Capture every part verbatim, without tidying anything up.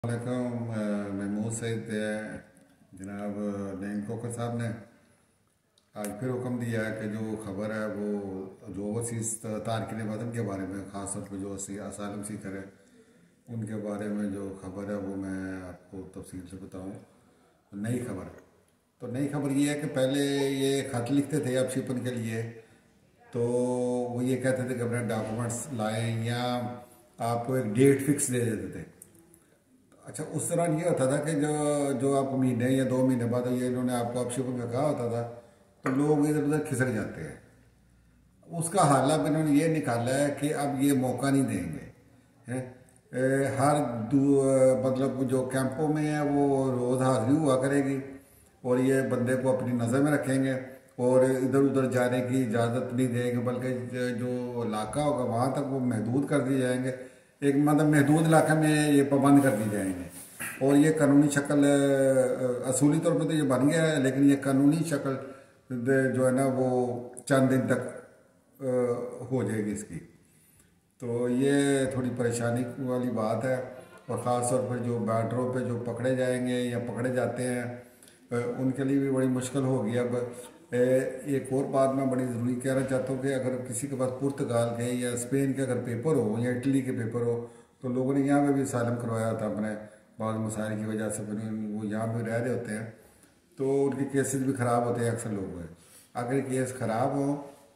वालेकुम। महमूद सईद जनाब नईम कोकर साहब ने आज फिर हुक्म दिया है कि जो खबर है वो जो ओवरसीज तारकिन वतन के बारे में, ख़ास तौर पर जो असालम सीकर है उनके बारे में जो खबर है वो मैं आपको तफसील से बताऊँ। नई खबर तो नई खबर ये है कि पहले ये ख़त लिखते थे आप शिपन के लिए, तो वो ये कहते थे कि अपने डॉक्यूमेंट्स लाएं या आपको एक डेट फिक्स दे देते थे। अच्छा, उस दौरान ये होता था कि जो जो आप महीने या दो महीने बाद ये इन्होंने आपको ऑप्शन में कहा होता था तो लोग इधर उधर खिसक जाते हैं। उसका हाल अब इन्होंने ये निकाला है कि अब ये मौका नहीं देंगे हैं। ए, हर दू मतलब जो कैंपों में है वो रोज़ हाजिरी हुआ करेगी और ये बंदे को अपनी नज़र में रखेंगे और इधर उधर जाने की इजाज़त नहीं देंगे, बल्कि जो इलाका होगा वहाँ तक वो महदूद कर दिए जाएंगे। एक मतलब महदूद इलाके में ये पाबंद कर दिए जाएंगे और ये कानूनी शक्ल असूली तौर पर तो ये बन गया है, लेकिन ये कानूनी शक्ल जो है ना वो चंद दिन तक हो जाएगी इसकी। तो ये थोड़ी परेशानी वाली बात है और ख़ास तौर पर जो बॉर्डरों पे जो पकड़े जाएंगे या पकड़े जाते हैं उनके लिए भी बड़ी मुश्किल होगी। अब एक और बात मैं बड़ी ज़रूरी कहना चाहता हूँ कि अगर किसी के पास पुर्तगाल के या स्पेन के अगर पेपर हो या इटली के पेपर हो, तो लोगों ने यहाँ पे भी सालम करवाया था अपने बाद मसाइल की वजह से, फिर वो यहाँ पे रह रहे होते हैं तो उनके केसेस भी ख़राब होते हैं अक्सर लोगों के। अगर केस ख़राब हो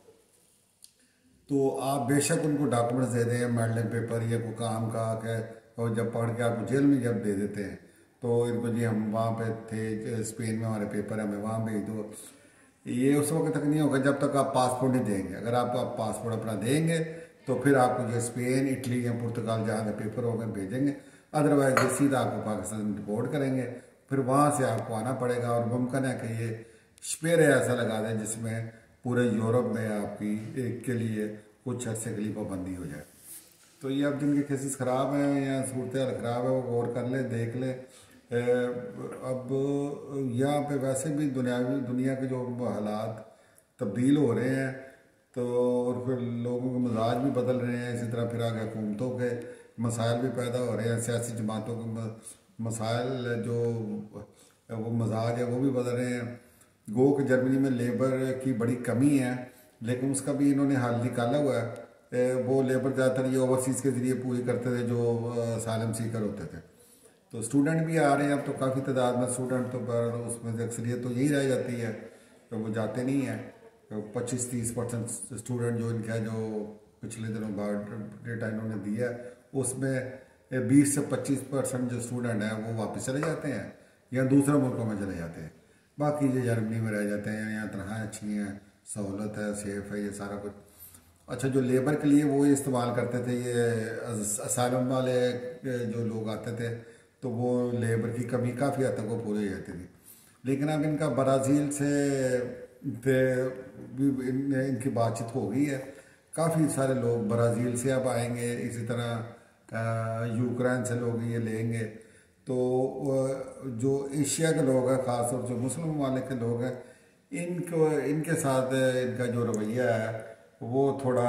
तो आप बेशक उनको डॉक्यूमेंट्स दे दें, मेडलिंग पेपर या कोई काम का के, और जब पढ़ के आपको जेल में जब दे देते हैं तो इनको जी हम वहाँ पे थे स्पेन में हमारे पेपर है, हमें वहाँ भेज दो। ये उस वक्त तक नहीं होगा जब तक आप पासपोर्ट नहीं देंगे। अगर आप, आप पासपोर्ट अपना देंगे तो फिर आपको जो स्पेन, इटली या पुर्तगाल जहाँ के पेपर होंगे भेजेंगे, अदरवाइज ये सीधा आपको पाकिस्तान रिपोर्ट करेंगे, फिर वहाँ से आपको आना पड़ेगा। और मुमकिन है कि ये स्पेयर ऐसा लगा दें जिसमें पूरे यूरोप में आपकी एक के लिए कुछ अर्से के लिए पाबंदी हो जाए। तो ये अब जिनके केसेस ख़राब हैं या सूरत हाल ख़राब है वो गौर कर ले, देख ले। अब यहाँ पे वैसे भी दुनियावी दुनिया के जो हालात तब्दील हो रहे हैं तो और फिर लोगों के मिजाज भी बदल रहे हैं, इसी तरह फिर आगे हुकूमतों के मसाइल भी पैदा हो रहे हैं, सियासी जमातों के मसाइल जो वो मजाज है वो भी बदल रहे हैं। गो कि जर्मनी में लेबर की बड़ी कमी है, लेकिन उसका भी इन्होंने हल निकाला हुआ है। वो लेबर ज़्यादातर ये ओवरसीज़ के ज़रिए पूरी करते थे जो सालम सीकर होते थे। तो स्टूडेंट भी आ रहे हैं अब तो काफ़ी तादाद में स्टूडेंट, तो पर उसमें से अक्सरियत तो यही रह जाती है तो वो जाते नहीं हैं। तो पच्चीस तीस परसेंट स्टूडेंट जो इनका जो पिछले दिनों बाद डेटा इन्होंने दिया उसमें बीस से पच्चीस परसेंट जो स्टूडेंट हैं वो वापस चले जाते हैं या दूसरे मुल्कों में चले जाते हैं। बाकी जो जर्मनी में रह जाते हैं, यहाँ तनख्वाहें अच्छी हैं, सहूलत है, सेफ है, ये सारा कुछ। अच्छा, जो लेबर के लिए वो इस्तेमाल करते थे ये असालम वाले जो लोग आते थे तो वो लेबर की कमी काफ़ी हद तक वो पूरी हो जाती थी। लेकिन अब इनका ब्राज़ील से भी इन, इनकी बातचीत हो गई है, काफ़ी सारे लोग ब्राज़ील से अब आएंगे, इसी तरह यूक्रेन से लोग ये लेंगे। तो जो एशिया के लोग हैं, ख़ासतौर जो मुस्लिम ममालिक के लोग हैं, इनको इनके साथ इनका जो रवैया है वो थोड़ा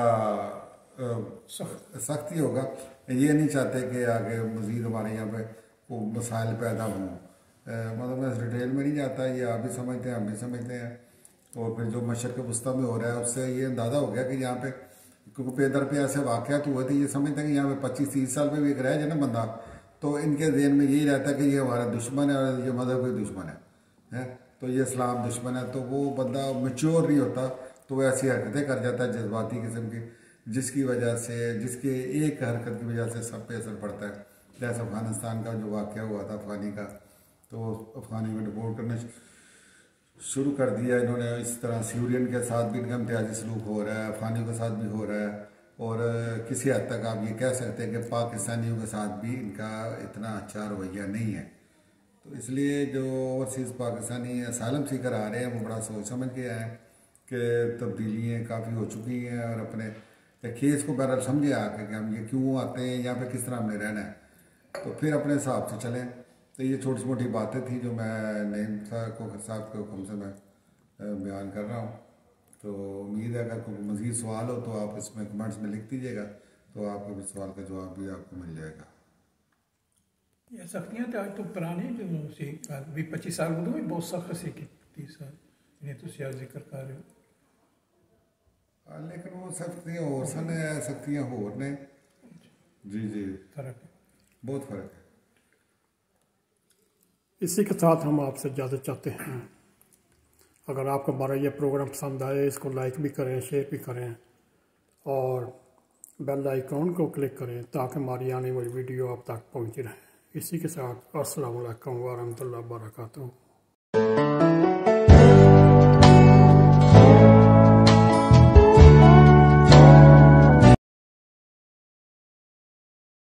सख्ती होगा। ये नहीं चाहते कि आगे मज़ीद हमारे यहाँ पे वो मसाइल पैदा हों। मतलब मैं डिटेल में नहीं जाता, ये आप भी समझते हैं, हम भी समझते हैं। और फिर जो मशरक़ वस्ती में हो रहा है उससे ये अंदाज़ा हो गया कि यहाँ पे क्योंकि पेदर पे ऐसे वाक़यात हुए थे, ये समझते हैं कि यहाँ पे पच्चीस तीस साल पे भी एक रह जाए ना बंदा, तो इनके ज़हन में यही रहता है कि ये हमारा दुश्मन है और ये मज़हब का दुश्मन है, है तो ये इस्लाम दुश्मन है। तो वो बंदा मैच्योर नहीं होता तो वो ऐसी हरकतें कर जाता है जज्बाती किस्म की, जिसकी वजह से जिसके एक हरकत की वजह से सब पे असर पड़ता है। जैसे अफ़गानिस्तान का जो वाक़या हुआ था अफ़गानी का, तो अफ़गानी को डिपोर्ट करना शुरू कर दिया इन्होंने। इस तरह सीरियन के साथ भी इनका इम्तियाजी सलूक हो रहा है, अफ़गानियों के साथ भी हो रहा है और किसी हद तक आप ये कह सकते हैं कि पाकिस्तानियों के साथ भी इनका इतना अच्छा रवैया नहीं है। तो इसलिए जो ओवरसीज़ पाकिस्तानी असालम सीकर आ रहे हैं वो बड़ा सोच समझ के आए कि तब्दीलियाँ काफ़ी हो चुकी हैं और अपने केस को बहरहाल समझे आके कि हम ये क्यों आते हैं, यहाँ पे किस तरह हमने रहना है, तो फिर अपने हिसाब से चलें। तो ये छोटी मोटी बातें थी जो मैं नईम कोकर साहब के हुक्म से मैं बयान कर रहा हूँ। तो उम्मीद है अगर कोई मज़ीद सवाल हो तो आप इसमें कमेंट्स में लिख दीजिएगा, तो आपको भी सवाल का जवाब भी आपको मिल जाएगा। ये सख्तियाँ तो आज तो पुरानी जो सी भी पच्चीस साल बुढ़ो बहुत सख्त सी की तीस साल इन्हें तो सियार जिक्र कर रहे हो लेकिन वो सख्तियाँ और सन सख्तियाँ होर ने जी जी फर्क है बहुत फर्क है। इसी के साथ हम आपसे इजाज़त चाहते हैं। अगर आपको हमारा ये प्रोग्राम पसंद आए इसको लाइक भी करें, शेयर भी करें और बेल आइकॉन को क्लिक करें ताकि हमारी आने वाली वीडियो आप तक पहुंची रहे। इसी के साथ अस्सलाम वालेकुम व रहमतुल्लाहि व बरकातहू।